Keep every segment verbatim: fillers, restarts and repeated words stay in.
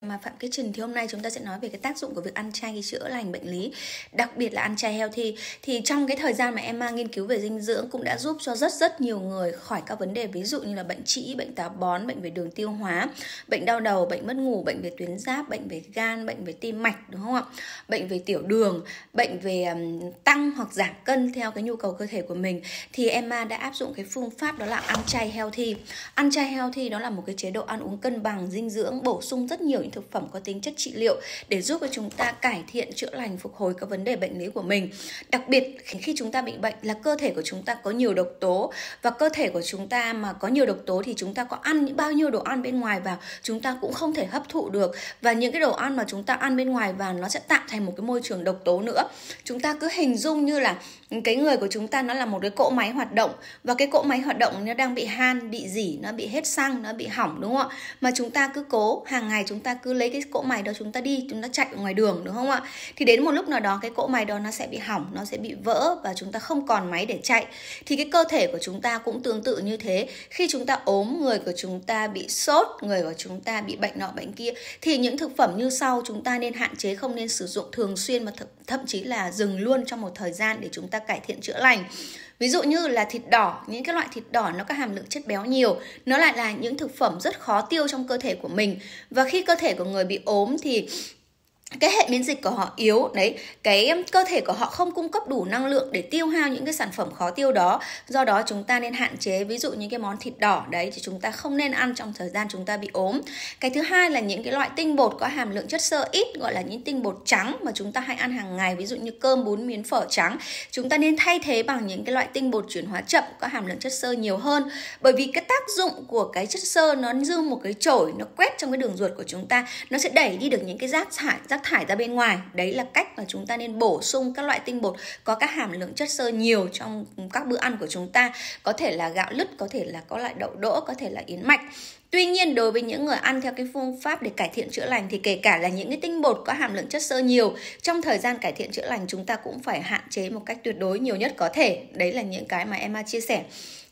Emma Phạm Kitchen. Thì hôm nay chúng ta sẽ nói về cái tác dụng của việc ăn chay chữa lành bệnh lý, đặc biệt là ăn chay healthy. Thì trong cái thời gian mà Emma nghiên cứu về dinh dưỡng cũng đã giúp cho rất rất nhiều người khỏi các vấn đề ví dụ như là bệnh trĩ, bệnh táo bón, bệnh về đường tiêu hóa, bệnh đau đầu, bệnh mất ngủ, bệnh về tuyến giáp, bệnh về gan, bệnh về tim mạch, đúng không ạ? Bệnh về tiểu đường, bệnh về um, tăng hoặc giảm cân theo cái nhu cầu cơ thể của mình. Thì Emma đã áp dụng cái phương pháp đó là ăn chay healthy. Ăn chay healthy đó là một cái chế độ ăn uống cân bằng dinh dưỡng, bổ sung rất nhiều những thực phẩm có tính chất trị liệu để giúp cho chúng ta cải thiện, chữa lành, phục hồi các vấn đề bệnh lý của mình. Đặc biệt khi chúng ta bị bệnh là cơ thể của chúng ta có nhiều độc tố, và cơ thể của chúng ta mà có nhiều độc tố thì chúng ta có ăn những bao nhiêu đồ ăn bên ngoài vào chúng ta cũng không thể hấp thụ được, và những cái đồ ăn mà chúng ta ăn bên ngoài vào nó sẽ tạo thành một cái môi trường độc tố nữa. Chúng ta cứ hình dung như là cái người của chúng ta nó là một cái cỗ máy hoạt động, và cái cỗ máy hoạt động nó đang bị han, bị rỉ, nó bị hết xăng, nó bị hỏng, đúng không ạ? Mà chúng ta cứ cố hàng ngày chúng ta cứ lấy cái cỗ máy đó chúng ta đi, chúng ta chạy ở ngoài đường, đúng không ạ? Thì đến một lúc nào đó cái cỗ máy đó nó sẽ bị hỏng, nó sẽ bị vỡ và chúng ta không còn máy để chạy. Thì cái cơ thể của chúng ta cũng tương tự như thế. Khi chúng ta ốm, người của chúng ta bị sốt, người của chúng ta bị bệnh nọ bệnh kia, thì những thực phẩm như sau chúng ta nên hạn chế, không nên sử dụng thường xuyên, mà th thậm chí là dừng luôn trong một thời gian để chúng ta cải thiện chữa lành. Ví dụ như là thịt đỏ, những cái loại thịt đỏ nó có hàm lượng chất béo nhiều, nó lại là những thực phẩm rất khó tiêu trong cơ thể của mình. Và khi cơ thể của người bị ốm thì cái hệ miễn dịch của họ yếu đấy, cái cơ thể của họ không cung cấp đủ năng lượng để tiêu hao những cái sản phẩm khó tiêu đó. Do đó chúng ta nên hạn chế, ví dụ những cái món thịt đỏ đấy thì chúng ta không nên ăn trong thời gian chúng ta bị ốm. Cái thứ hai là những cái loại tinh bột có hàm lượng chất xơ ít, gọi là những tinh bột trắng mà chúng ta hay ăn hàng ngày, ví dụ như cơm, bún, miến, phở trắng, chúng ta nên thay thế bằng những cái loại tinh bột chuyển hóa chậm có hàm lượng chất xơ nhiều hơn. Bởi vì cái tác dụng của cái chất xơ nó như một cái chổi, nó quét trong cái đường ruột của chúng ta, nó sẽ đẩy đi được những cái rác thải rác thải ra bên ngoài. Đấy là cách mà chúng ta nên bổ sung các loại tinh bột có các hàm lượng chất xơ nhiều trong các bữa ăn của chúng ta. Có thể là gạo lứt, có thể là có loại đậu đỗ, có thể là yến mạch. Tuy nhiên đối với những người ăn theo cái phương pháp để cải thiện chữa lành thì kể cả là những cái tinh bột có hàm lượng chất xơ nhiều, trong thời gian cải thiện chữa lành chúng ta cũng phải hạn chế một cách tuyệt đối nhiều nhất có thể. Đấy là những cái mà Emma chia sẻ.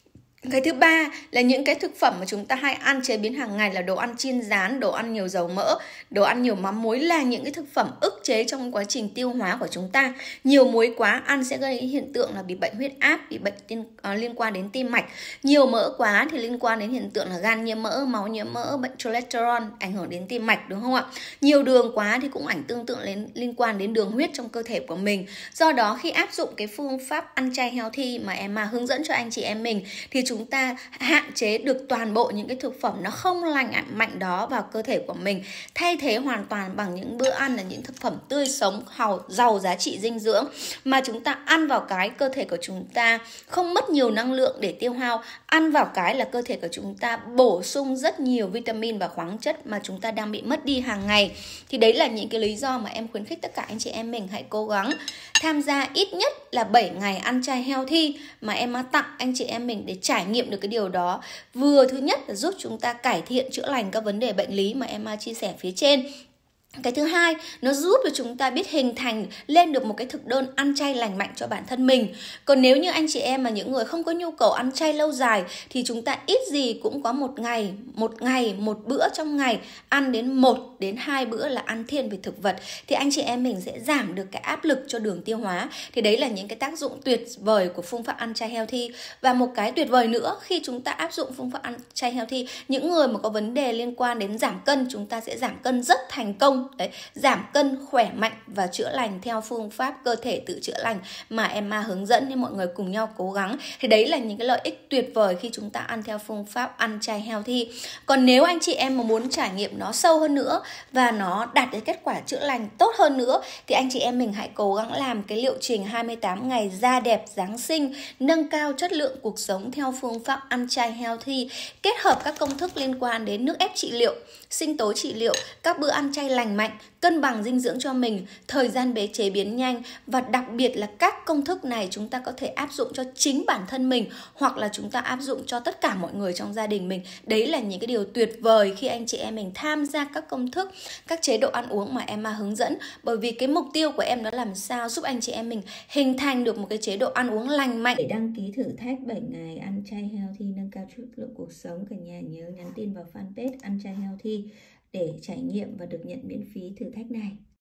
Cái thứ ba là những cái thực phẩm mà chúng ta hay ăn chế biến hàng ngày là đồ ăn chiên rán, đồ ăn nhiều dầu mỡ, đồ ăn nhiều mắm muối, là những cái thực phẩm ức chế trong quá trình tiêu hóa của chúng ta. Nhiều muối quá ăn sẽ gây hiện tượng là bị bệnh huyết áp, bị bệnh tiên, uh, liên quan đến tim mạch. Nhiều mỡ quá thì liên quan đến hiện tượng là gan nhiễm mỡ, máu nhiễm mỡ, bệnh cholesterol, ảnh hưởng đến tim mạch, đúng không ạ? Nhiều đường quá thì cũng ảnh tương tự đến liên quan đến đường huyết trong cơ thể của mình. Do đó khi áp dụng cái phương pháp ăn chay healthy mà Emma hướng dẫn cho anh chị em mình thì chúng ta hạn chế được toàn bộ những cái thực phẩm nó không lành mạnh đó vào cơ thể của mình, thay thế hoàn toàn bằng những bữa ăn là những thực phẩm tươi sống, giàu giá trị dinh dưỡng mà chúng ta ăn vào cái cơ thể của chúng ta không mất nhiều năng lượng để tiêu hao, ăn vào cái là cơ thể của chúng ta bổ sung rất nhiều vitamin và khoáng chất mà chúng ta đang bị mất đi hàng ngày. Thì đấy là những cái lý do mà em khuyến khích tất cả anh chị em mình hãy cố gắng tham gia ít nhất là bảy ngày ăn chay healthy mà Emma tặng anh chị em mình để trải nghiệm được cái điều đó. Vừa thứ nhất là giúp chúng ta cải thiện, chữa lành các vấn đề bệnh lý mà Emma chia sẻ phía trên. Cái thứ hai, nó giúp cho chúng ta biết hình thành lên được một cái thực đơn ăn chay lành mạnh cho bản thân mình. Còn nếu như anh chị em mà những người không có nhu cầu ăn chay lâu dài thì chúng ta ít gì cũng có một ngày, một ngày, một bữa trong ngày ăn đến một đến hai bữa là ăn thiên về thực vật, thì anh chị em mình sẽ giảm được cái áp lực cho đường tiêu hóa. Thì đấy là những cái tác dụng tuyệt vời của phương pháp ăn chay healthy. Và một cái tuyệt vời nữa, khi chúng ta áp dụng phương pháp ăn chay healthy, những người mà có vấn đề liên quan đến giảm cân, chúng ta sẽ giảm cân rất thành công. Đấy, giảm cân khỏe mạnh và chữa lành theo phương pháp cơ thể tự chữa lành mà Emma hướng dẫn, nên mọi người cùng nhau cố gắng. Thì đấy là những cái lợi ích tuyệt vời khi chúng ta ăn theo phương pháp ăn chay healthy. Còn nếu anh chị em mà muốn trải nghiệm nó sâu hơn nữa và nó đạt được kết quả chữa lành tốt hơn nữa thì anh chị em mình hãy cố gắng làm cái liệu trình hai mươi tám ngày da đẹp Giáng sinh, nâng cao chất lượng cuộc sống theo phương pháp ăn chay healthy, kết hợp các công thức liên quan đến nước ép trị liệu, sinh tố trị liệu, các bữa ăn chay lành mạnh, cân bằng dinh dưỡng cho mình, thời gian bế chế biến nhanh, và đặc biệt là các công thức này chúng ta có thể áp dụng cho chính bản thân mình hoặc là chúng ta áp dụng cho tất cả mọi người trong gia đình mình. Đấy là những cái điều tuyệt vời khi anh chị em mình tham gia các công thức, các chế độ ăn uống mà Emma hướng dẫn. Bởi vì cái mục tiêu của em đó làm sao giúp anh chị em mình hình thành được một cái chế độ ăn uống lành mạnh. Để đăng ký thử thách bảy ngày ăn chay healthy nâng cao chất lượng cuộc sống, cả nhà nhớ nhắn tin vào fanpage ăn chay healthy để trải nghiệm và được nhận miễn phí thử thách này.